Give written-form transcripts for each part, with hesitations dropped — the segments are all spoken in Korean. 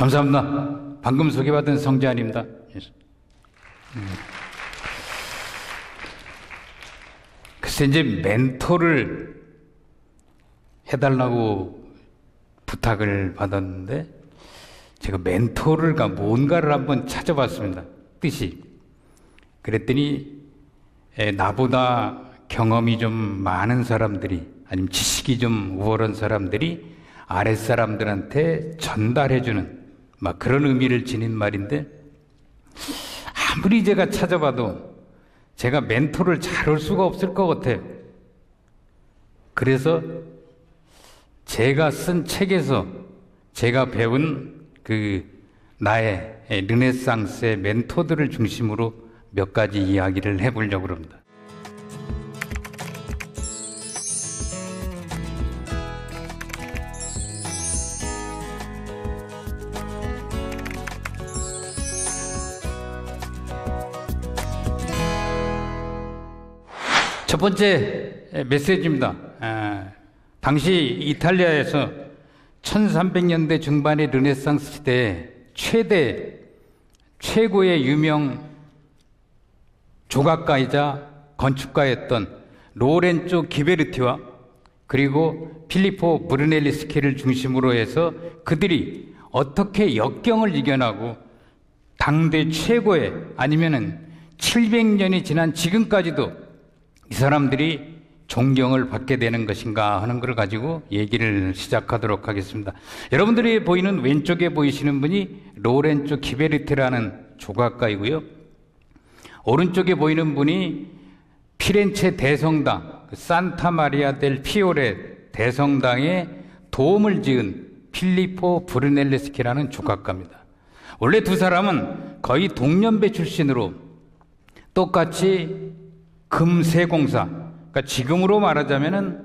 감사합니다. 방금 소개받은 성재환입니다. 글쎄, 이제 멘토를 해달라고 부탁을 받았는데, 제가 멘토가 뭔가를 한번 찾아봤습니다. 뜻이. 그랬더니, 나보다 경험이 좀 많은 사람들이, 아니면 지식이 좀 우월한 사람들이 아랫사람들한테 전달해주는, 막 그런 의미를 지닌 말인데, 아무리 제가 찾아봐도 제가 멘토를 잘 할 수가 없을 것 같아요. 그래서 제가 쓴 책에서 제가 배운 나의 르네상스의 멘토들을 중심으로 몇 가지 이야기를 해보려고 합니다. 첫 번째 메시지입니다. 당시 이탈리아에서 1300년대 중반의 르네상스 시대에 최고의 유명 조각가이자 건축가였던 로렌조 기베르티와 그리고 필리포 브루넬리스키를 중심으로 해서 그들이 어떻게 역경을 이겨나고 당대 최고의, 아니면은 700년이 지난 지금까지도 이 사람들이 존경을 받게 되는 것인가 하는 걸 가지고 얘기를 시작하도록 하겠습니다. 여러분들이 보이는 왼쪽에 보이시는 분이 로렌조 기베르티라는 조각가이고요. 오른쪽에 보이는 분이 피렌체 대성당, 산타 마리아 델 피오레 대성당에 도움을 지은 필리포 브루넬레스키라는 조각가입니다. 원래 두 사람은 거의 동년배 출신으로 똑같이 금세공사, 그러니까 지금으로 말하자면은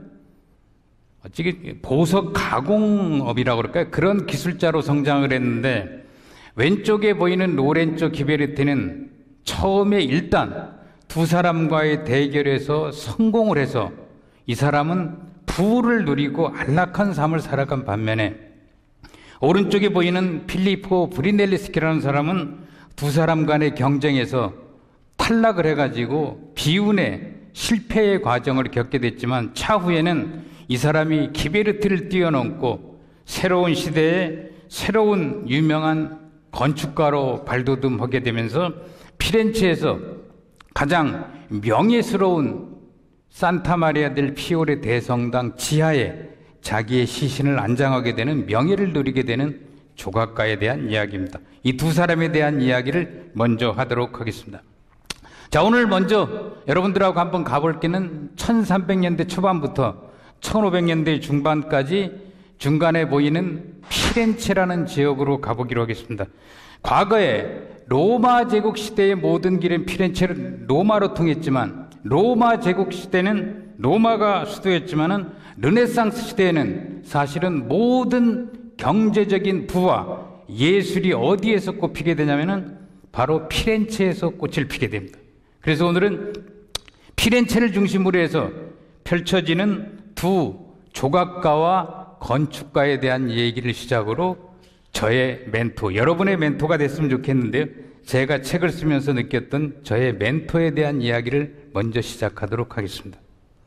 어찌 보석 가공업이라고 그럴까요? 그런 기술자로 성장을 했는데, 왼쪽에 보이는 로렌조 기베르티는 처음에 일단 두 사람과의 대결에서 성공을 해서 이 사람은 부를 누리고 안락한 삶을 살아간 반면에, 오른쪽에 보이는 필리포 브루넬리스키라는 사람은 두 사람 간의 경쟁에서 탈락을 해가지고 비운의 실패의 과정을 겪게 됐지만, 차후에는 이 사람이 기베르티를 뛰어넘고 새로운 시대에 새로운 유명한 건축가로 발돋움하게 되면서 피렌체에서 가장 명예스러운 산타 마리아 델 피오레 대성당 지하에 자기의 시신을 안장하게 되는, 명예를 누리게 되는 조각가에 대한 이야기입니다. 이 두 사람에 대한 이야기를 먼저 하도록 하겠습니다. 자, 오늘 먼저 여러분들하고 한번 가볼 게는 1300년대 초반부터 1500년대 중반까지 중간에 보이는 피렌체라는 지역으로 가보기로 하겠습니다. 과거에 로마 제국 시대의 모든 길은 피렌체를 로마로 통했지만, 로마 제국 시대는 로마가 수도였지만은 르네상스 시대에는 사실은 모든 경제적인 부와 예술이 어디에서 꽃피게 되냐면은 바로 피렌체에서 꽃을 피게 됩니다. 그래서 오늘은 피렌체를 중심으로 해서 펼쳐지는 두 조각가와 건축가에 대한 얘기를 시작으로 저의 멘토, 여러분의 멘토가 됐으면 좋겠는데요, 제가 책을 쓰면서 느꼈던 저의 멘토에 대한 이야기를 먼저 시작하도록 하겠습니다.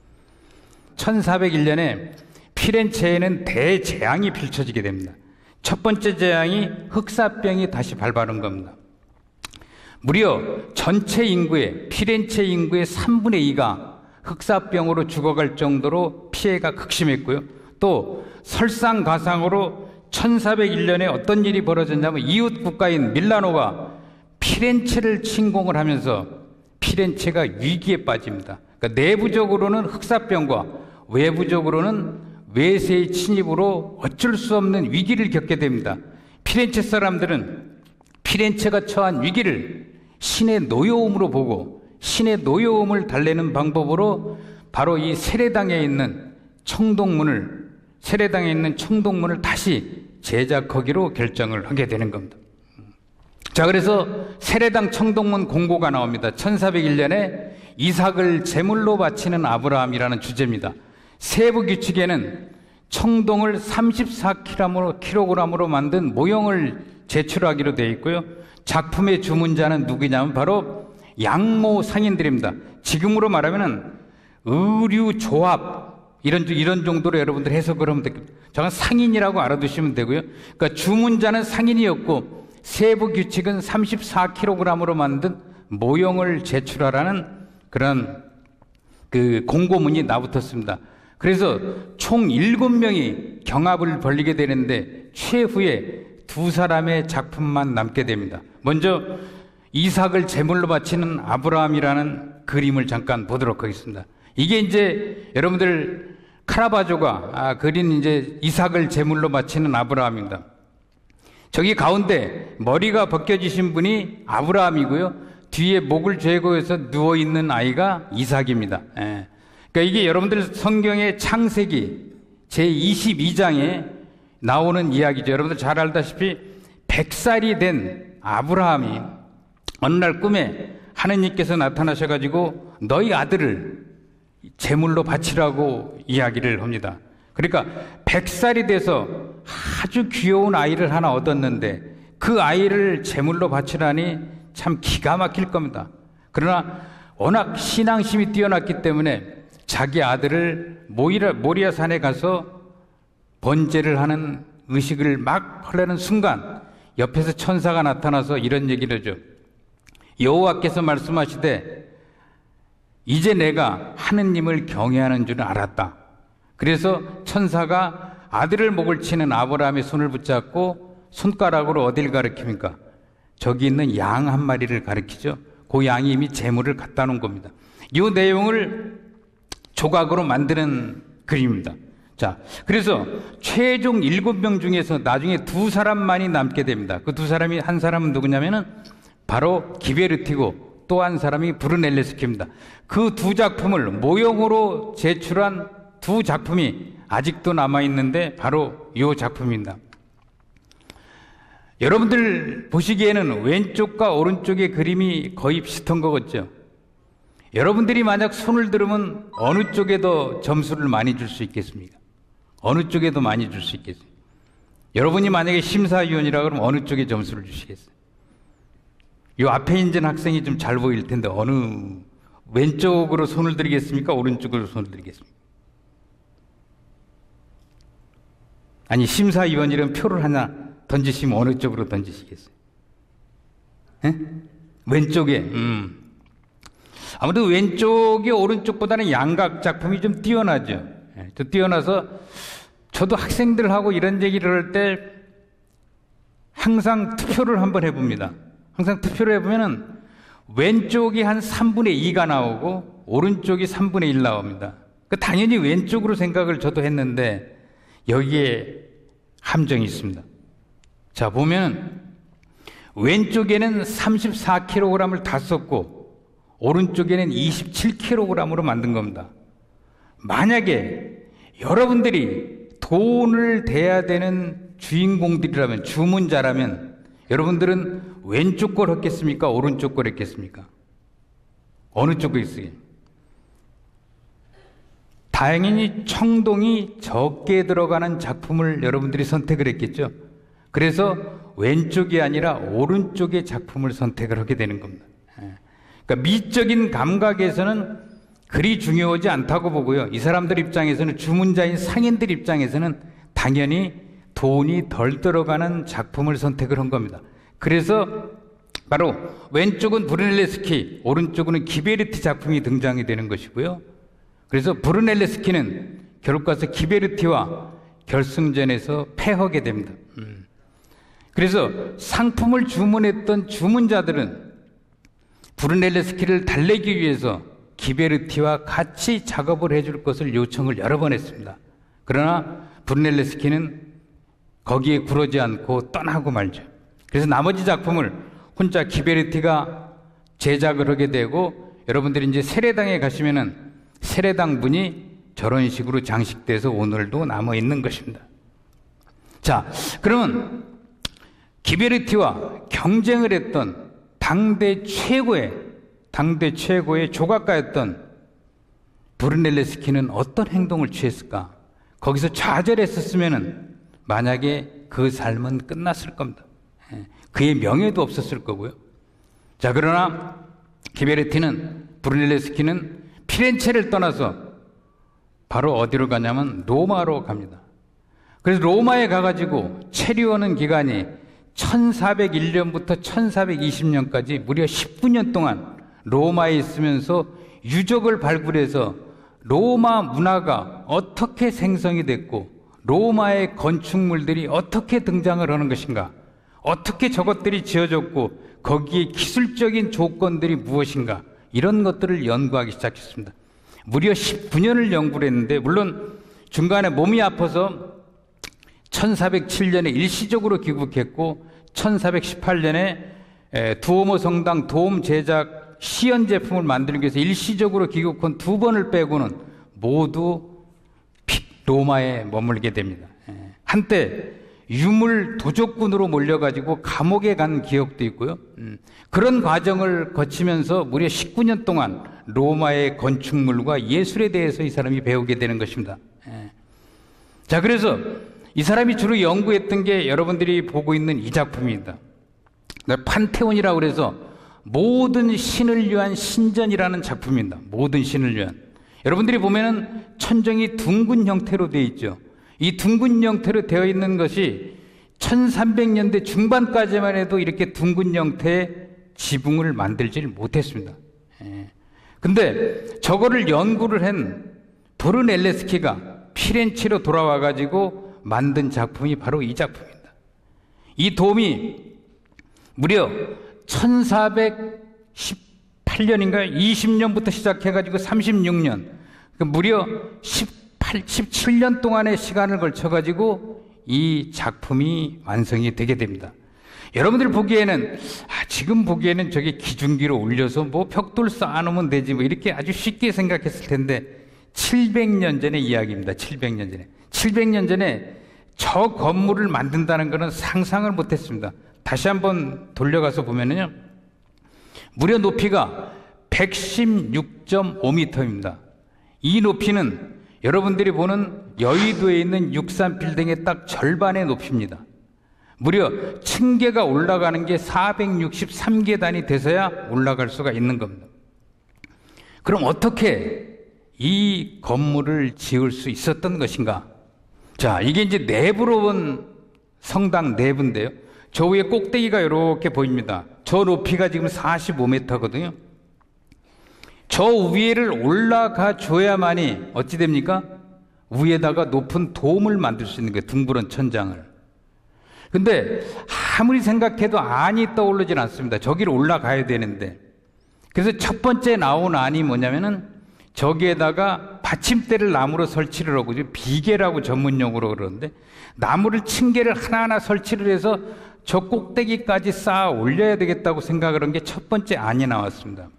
1401년에 피렌체에는 대재앙이 펼쳐지게 됩니다. 첫 번째 재앙이 흑사병이 다시 발발한 겁니다. 무려 전체 인구의, 피렌체 인구의 3분의 2가 흑사병으로 죽어갈 정도로 피해가 극심했고요. 또 설상가상으로 1401년에 어떤 일이 벌어졌냐면, 이웃 국가인 밀라노가 피렌체를 침공을 하면서 피렌체가 위기에 빠집니다. 그러니까 내부적으로는 흑사병과 외부적으로는 외세의 침입으로 어쩔 수 없는 위기를 겪게 됩니다. 피렌체 사람들은 피렌체가 처한 위기를 신의 노여움으로 보고, 신의 노여움을 달래는 방법으로 바로 이 세례당에 있는 청동문을 다시 제작하기로 결정을 하게 되는 겁니다. 자, 그래서 세례당 청동문 공고가 나옵니다. 1401년에 이삭을 제물로 바치는 아브라함이라는 주제입니다. 세부 규칙에는 청동을 34kg으로 만든 모형을 제출하기로 되어 있고요. 작품의 주문자는 누구냐면 바로 양모 상인들입니다. 지금으로 말하면은 의류조합 이런 정도로 여러분들 해석을 하면 되겠습니다. 저건 상인이라고 알아두시면 되고요. 그러니까 주문자는 상인이었고 세부 규칙은 34kg으로 만든 모형을 제출하라는 그런 그 공고문이 나붙었습니다. 그래서 총 7명이 경합을 벌이게 되는데 최후에 2사람의 작품만 남게 됩니다. 먼저 이삭을 제물로 바치는 아브라함이라는 그림을 잠깐 보도록 하겠습니다. 이게 이제 여러분들 카라바조가 그린 이제 이삭을 제물로 바치는 아브라함입니다. 저기 가운데 머리가 벗겨지신 분이 아브라함이고요. 뒤에 목을 죄고해서 누워있는 아이가 이삭입니다. 예. 그러니까 이게 여러분들 성경의 창세기 제22장에 나오는 이야기죠. 여러분들 잘 알다시피 100살이 된 아브라함이 어느 날 꿈에 하느님께서 나타나셔가지고 너희 아들을 제물로 바치라고 이야기를 합니다. 그러니까 100살이 돼서 아주 귀여운 아이를 하나 얻었는데 그 아이를 제물로 바치라니 참 기가 막힐 겁니다. 그러나 워낙 신앙심이 뛰어났기 때문에 자기 아들을 모리아 산에 가서 번제를 하는 의식을 막 하려는 순간 옆에서 천사가 나타나서 이런 얘기를 하죠. 여호와께서 말씀하시되 이제 내가 하느님을 경외하는 줄은 알았다. 그래서 천사가 아들을 목을 치는 아브라함의 손을 붙잡고 손가락으로 어딜 가리킵니까? 저기 있는 양 한 마리를 가리키죠. 그 양이 이미 제물을 갖다 놓은 겁니다. 이 내용을 조각으로 만드는 그림입니다. 자, 그래서 최종 7명 중에서 나중에 2사람만이 남게 됩니다. 그 2사람이 한 사람은 누구냐면은 바로 기베르티고 또 한 사람이 브루넬레스키입니다. 그 2작품을 모형으로 제출한 2작품이 아직도 남아있는데 바로 이 작품입니다. 여러분들 보시기에는 왼쪽과 오른쪽의 그림이 거의 비슷한 것 같죠? 여러분들이 만약 손을 들으면 어느 쪽에 더 점수를 많이 줄 수 있겠습니까? 어느 쪽에 더 많이 줄 수 있겠습니까? 여러분이 만약에 심사위원이라 그러면 어느 쪽에 점수를 주시겠어요? 이 앞에 있는 학생이 좀 잘 보일 텐데 어느 왼쪽으로 손을 들이겠습니까? 오른쪽으로 손을 들이겠습니까? 아니 심사위원이라면 표를 하나 던지시면 어느 쪽으로 던지시겠어요? 에? 왼쪽에. 아무래도 왼쪽이 오른쪽보다는 양각 작품이 좀 뛰어나죠. 좀 뛰어나서 저도 학생들하고 이런 얘기를 할 때 항상 투표를 한번 해봅니다. 항상 투표를 해보면은 왼쪽이 한 3분의 2가 나오고 오른쪽이 3분의 1 나옵니다. 당연히 왼쪽으로 생각을 저도 했는데 여기에 함정이 있습니다. 자, 보면 왼쪽에는 34kg을 다 썼고 오른쪽에는 27kg으로 만든 겁니다. 만약에 여러분들이 돈을 대야 되는 주인공들이라면, 주문자라면 여러분들은 왼쪽 걸 했겠습니까? 오른쪽 걸 했겠습니까? 어느 쪽을 했어요? 다행히 청동이 적게 들어가는 작품을 여러분들이 선택을 했겠죠. 그래서 왼쪽이 아니라 오른쪽의 작품을 선택을 하게 되는 겁니다. 그러니까 미적인 감각에서는 그리 중요하지 않다고 보고요. 이 사람들 입장에서는, 주문자인 상인들 입장에서는 당연히 돈이 덜 들어가는 작품을 선택을 한 겁니다. 그래서 바로 왼쪽은 브루넬레스키, 오른쪽은 기베르티 작품이 등장이 되는 것이고요. 그래서 브루넬레스키는 결국 가서 기베르티와 결승전에서 패하게 됩니다. 그래서 상품을 주문했던 주문자들은 브루넬레스키를 달래기 위해서 기베르티와 같이 작업을 해줄 것을 요청을 여러 번 했습니다. 그러나 브루넬레스키는 거기에 굴하지 않고 떠나고 말죠. 그래서 나머지 작품을 혼자 기베르티가 제작을 하게 되고, 여러분들이 이제 세례당에 가시면은 세례당 분이 저런 식으로 장식돼서 오늘도 남아 있는 것입니다. 자, 그러면 기베르티와 경쟁을 했던 당대 최고의 조각가였던 브루넬레스키는 어떤 행동을 취했을까? 거기서 좌절했었으면은 만약에 그 삶은 끝났을 겁니다. 그의 명예도 없었을 거고요. 자, 그러나 브루넬레스키는 피렌체를 떠나서 바로 어디로 가냐면 로마로 갑니다. 그래서 로마에 가가지고 체류하는 기간이 1401년부터 1420년까지 무려 19년 동안 로마에 있으면서 유적을 발굴해서 로마 문화가 어떻게 생성이 됐고 로마의 건축물들이 어떻게 등장을 하는 것인가, 어떻게 저것들이 지어졌고 거기에 기술적인 조건들이 무엇인가, 이런 것들을 연구하기 시작했습니다. 무려 19년을 연구를 했는데, 물론 중간에 몸이 아파서 1407년에 일시적으로 귀국했고 1418년에 두오모 성당 도움 제작 시연 제품을 만들기 위해서 일시적으로 귀국한 2번을 빼고는 모두 로마에 머물게 됩니다. 한때 유물 도적군으로 몰려가지고 감옥에 간 기억도 있고요. 그런 과정을 거치면서 무려 19년 동안 로마의 건축물과 예술에 대해서 이 사람이 배우게 되는 것입니다. 자, 그래서 이 사람이 주로 연구했던 게 여러분들이 보고 있는 이 작품입니다. 판테온이라고 그래서 모든 신을 위한 신전이라는 작품입니다. 모든 신을 위한. 여러분들이 보면은 천정이 둥근 형태로 되어 있죠. 이 둥근 형태로 되어 있는 것이 1300년대 중반까지만 해도 이렇게 둥근 형태의 지붕을 만들지를 못했습니다. 근데 저거를 연구를 한 브루넬레스키가 피렌체로 돌아와 가지고 만든 작품이 바로 이 작품입니다. 이 돔이 무려 1418년인가 20년부터 시작해 가지고 36년, 무려 17년 동안의 시간을 걸쳐 가지고 이 작품이 완성이 되게 됩니다. 여러분들 보기에는 지금 보기에는 저게 기중기로 올려서 뭐 벽돌 쌓아놓으면 되지 뭐 이렇게 아주 쉽게 생각했을 텐데 700년 전의 이야기입니다. 700년 전에. 700년 전에 저 건물을 만든다는 것은 상상을 못했습니다. 다시 한번 돌려가서 보면은요, 무려 높이가 116.5m입니다. 이 높이는 여러분들이 보는 여의도에 있는 63빌딩의 딱 절반의 높이입니다. 무려 층계가 올라가는 게 463계단이 돼서야 올라갈 수가 있는 겁니다. 그럼 어떻게 이 건물을 지을 수 있었던 것인가? 자, 이게 이제 내부로 본 성당 내부인데요. 저 위에 꼭대기가 이렇게 보입니다. 저 높이가 지금 45m거든요. 저 위에를 올라가 줘야만이 어찌 됩니까? 위에다가 높은 돔을 만들 수 있는 거예요. 둥그런 천장을. 근데 아무리 생각해도 안이 떠오르진 않습니다. 저기를 올라가야 되는데. 그래서 첫 번째 나온 안이 뭐냐면은 저기에다가 받침대를 나무로 설치를 하고, 비계라고 전문용어로 그러는데, 나무를 층계를 하나하나 설치를 해서 저 꼭대기까지 쌓아 올려야 되겠다고 생각을 한 게 첫 번째 안이 나왔습니다.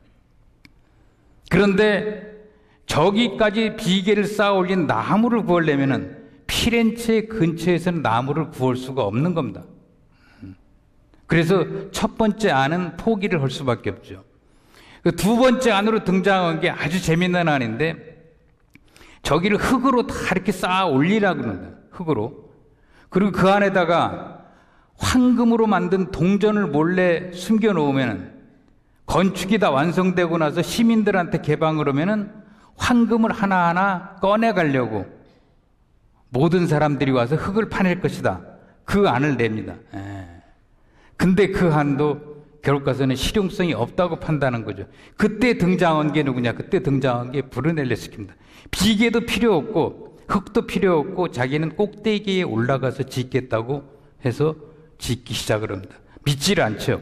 그런데 저기까지 비계를 쌓아 올린 나무를 구하려면은 피렌체 근처에서는 나무를 구할 수가 없는 겁니다. 그래서 첫 번째 안은 포기를 할 수밖에 없죠. 그 두 번째 안으로 등장한 게 아주 재밌는 안인데, 저기를 흙으로 다 이렇게 쌓아 올리라고 그럽니다. 흙으로. 그리고 그 안에다가 황금으로 만든 동전을 몰래 숨겨 놓으면 건축이 다 완성되고 나서 시민들한테 개방을 하면은 황금을 하나하나 꺼내 가려고 모든 사람들이 와서 흙을 파낼 것이다. 그 안을 냅니다. 근데 그 안도 결국 가서는 실용성이 없다고 판단한 거죠. 그때 등장한 게 누구냐? 그때 등장한 게 브루넬레스키입니다. 비계도 필요 없고 흙도 필요 없고 자기는 꼭대기에 올라가서 짓겠다고 해서 짓기 시작을 합니다. 믿지를 않죠.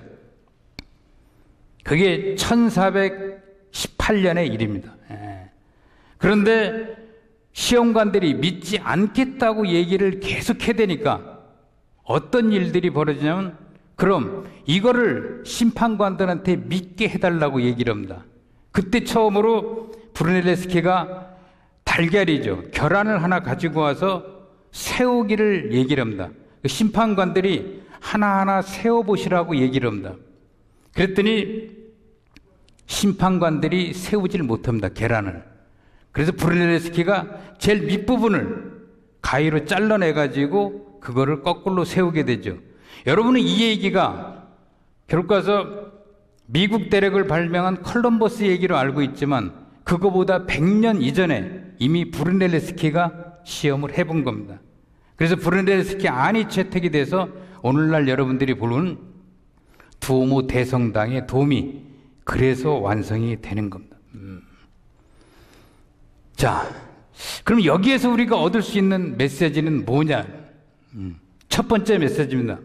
그게 1418년의 일입니다. 그런데 시험관들이 믿지 않겠다고 얘기를 계속 해대니까 어떤 일들이 벌어지냐면, 그럼 이거를 심판관들한테 믿게 해달라고 얘기를 합니다. 그때 처음으로 브루넬레스키가 달걀이죠. 계란을 하나 가지고 와서 세우기를 얘기를 합니다. 심판관들이 하나하나 세워보시라고 얘기를 합니다. 그랬더니 심판관들이 세우질 못합니다. 계란을. 그래서 브루넬레스키가 제일 밑부분을 가위로 잘라내가지고 그거를 거꾸로 세우게 되죠. 여러분은 이 얘기가 결국 가서 미국 대륙을 발명한 콜럼버스 얘기로 알고 있지만 그거보다 100년 이전에 이미 브루넬레스키가 시험을 해본 겁니다. 그래서 브루넬레스키 안이 채택이 돼서 오늘날 여러분들이 부르는 두오모 대성당의 돔이 그래서 완성이 되는 겁니다. 자, 그럼 여기에서 우리가 얻을 수 있는 메시지는 뭐냐? 첫 번째 메시지입니다.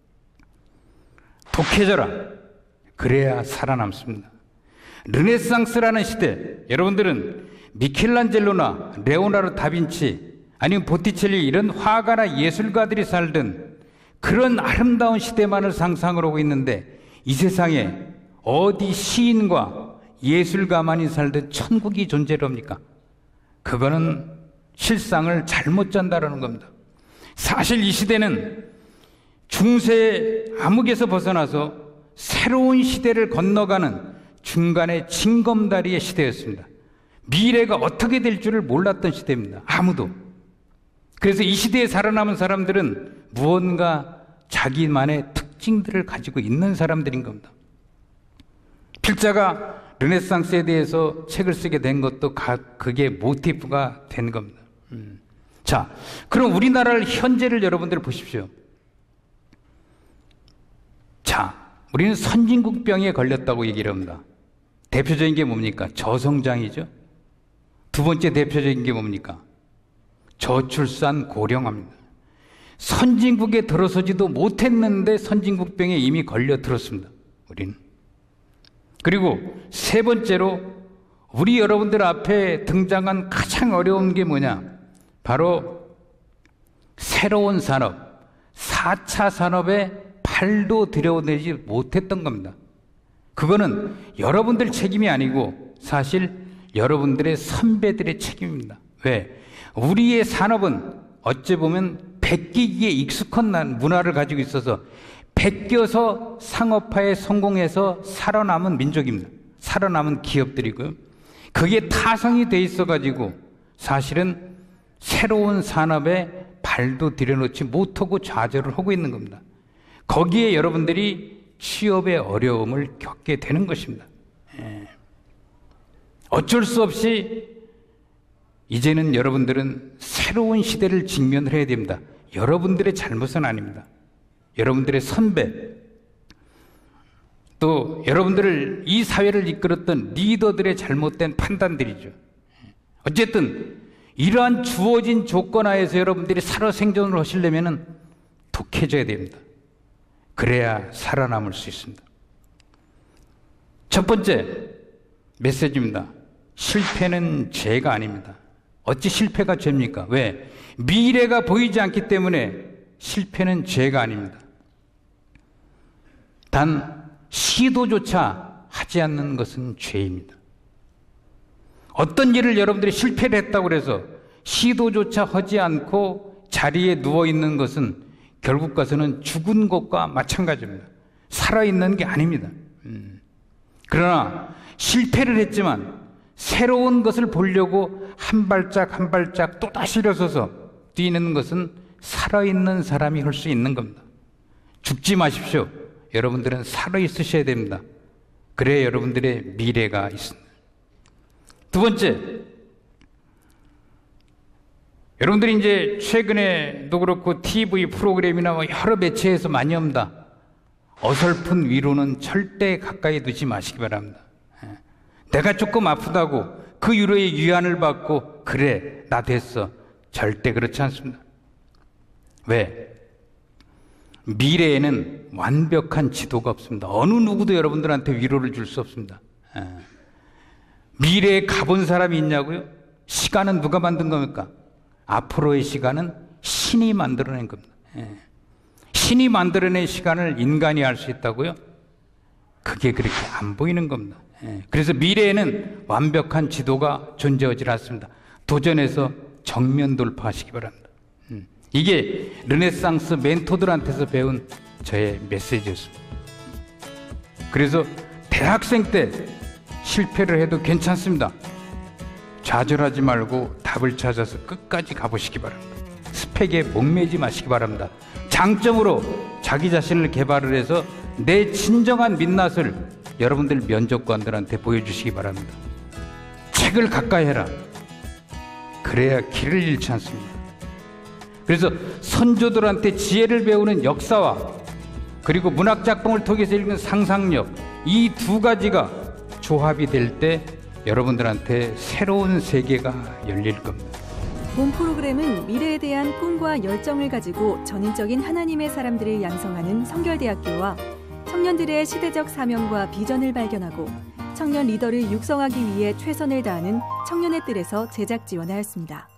독해져라. 그래야 살아남습니다. 르네상스라는 시대, 여러분들은 미켈란젤로나 레오나르도 다빈치 아니면 보티첼리 이런 화가나 예술가들이 살던 그런 아름다운 시대만을 상상을 하고 있는데 이 세상에 어디 시인과 예술가만이 살던 천국이 존재합니까? 그거는 실상을 잘못 전달하는 겁니다. 사실 이 시대는 중세 암흑에서 벗어나서 새로운 시대를 건너가는 중간에 징검다리의 시대였습니다. 미래가 어떻게 될 줄을 몰랐던 시대입니다. 아무도. 그래서 이 시대에 살아남은 사람들은 무언가 자기만의 특징들을 가지고 있는 사람들인 겁니다. 필자가 르네상스에 대해서 책을 쓰게 된 것도 그게 모티프가 된 겁니다. 자, 그럼 우리나라를 현재를 여러분들 보십시오. 자, 우리는 선진국병에 걸렸다고 얘기를 합니다. 대표적인 게 뭡니까? 저성장이죠. 두 번째 대표적인 게 뭡니까? 저출산 고령화입니다. 선진국에 들어서지도 못했는데 선진국병에 이미 걸려 들었습니다. 우리는. 그리고 세 번째로 우리 여러분들 앞에 등장한 가장 어려운 게 뭐냐? 바로 새로운 산업, 4차 산업에 팔도 들여오지 못했던 겁니다. 그거는 여러분들 책임이 아니고 사실 여러분들의 선배들의 책임입니다. 왜? 우리의 산업은 어찌 보면 베끼기에 익숙한 문화를 가지고 있어서 베껴서 상업화에 성공해서 살아남은 민족입니다. 살아남은 기업들이고요. 그게 타성이 돼 있어가지고 사실은 새로운 산업에 발도 들여놓지 못하고 좌절을 하고 있는 겁니다. 거기에 여러분들이 취업의 어려움을 겪게 되는 것입니다. 어쩔 수 없이 이제는 여러분들은 새로운 시대를 직면을 해야 됩니다. 여러분들의 잘못은 아닙니다. 여러분들의 선배, 또 여러분들을 이 사회를 이끌었던 리더들의 잘못된 판단들이죠. 어쨌든 이러한 주어진 조건 하에서 여러분들이 살아 생존을 하시려면 독해져야 됩니다. 그래야 살아남을 수 있습니다. 첫 번째 메시지입니다. 실패는 죄가 아닙니다. 어찌 실패가 죄입니까? 왜? 미래가 보이지 않기 때문에 실패는 죄가 아닙니다. 단 시도조차 하지 않는 것은 죄입니다. 어떤 일을 여러분들이 실패를 했다고 해서 시도조차 하지 않고 자리에 누워있는 것은 결국 가서는 죽은 것과 마찬가지입니다. 살아있는 게 아닙니다. 그러나 실패를 했지만 새로운 것을 보려고 한 발짝 한 발짝 또다시 일어서서 뛰는 것은 살아있는 사람이 할 수 있는 겁니다. 죽지 마십시오. 여러분들은 살아있으셔야 됩니다. 그래야 여러분들의 미래가 있습니다. 두 번째, 여러분들이 이제 최근에도 그렇고 TV 프로그램이나 뭐 여러 매체에서 많이 합니다. 어설픈 위로는 절대 가까이 두지 마시기 바랍니다. 내가 조금 아프다고 그 위로에 위안을 받고 그래 나 됐어, 절대 그렇지 않습니다. 왜? 미래에는 완벽한 지도가 없습니다. 어느 누구도 여러분들한테 위로를 줄 수 없습니다. 미래에 가본 사람이 있냐고요? 시간은 누가 만든 겁니까? 앞으로의 시간은 신이 만들어낸 겁니다. 신이 만들어낸 시간을 인간이 알 수 있다고요? 그게 그렇게 안 보이는 겁니다. 그래서 미래에는 완벽한 지도가 존재하지 않습니다. 도전해서 정면 돌파하시기 바랍니다. 이게 르네상스 멘토들한테서 배운 저의 메시지였습니다. 그래서 대학생 때 실패를 해도 괜찮습니다. 좌절하지 말고 답을 찾아서 끝까지 가보시기 바랍니다. 스펙에 목매지 마시기 바랍니다. 장점으로 자기 자신을 개발을 해서 내 진정한 민낯을 여러분들 면접관들한테 보여주시기 바랍니다. 책을 가까이 해라. 그래야 길을 잃지 않습니다. 그래서 선조들한테 지혜를 배우는 역사와 그리고 문학작품을 통해서 읽는 상상력, 이 두 가지가 조합이 될 때 여러분들한테 새로운 세계가 열릴 겁니다. 본 프로그램은 미래에 대한 꿈과 열정을 가지고 전인적인 하나님의 사람들을 양성하는 성결대학교와 청년들의 시대적 사명과 비전을 발견하고 청년 리더를 육성하기 위해 최선을 다하는 청년의 뜰에서 제작 지원하였습니다.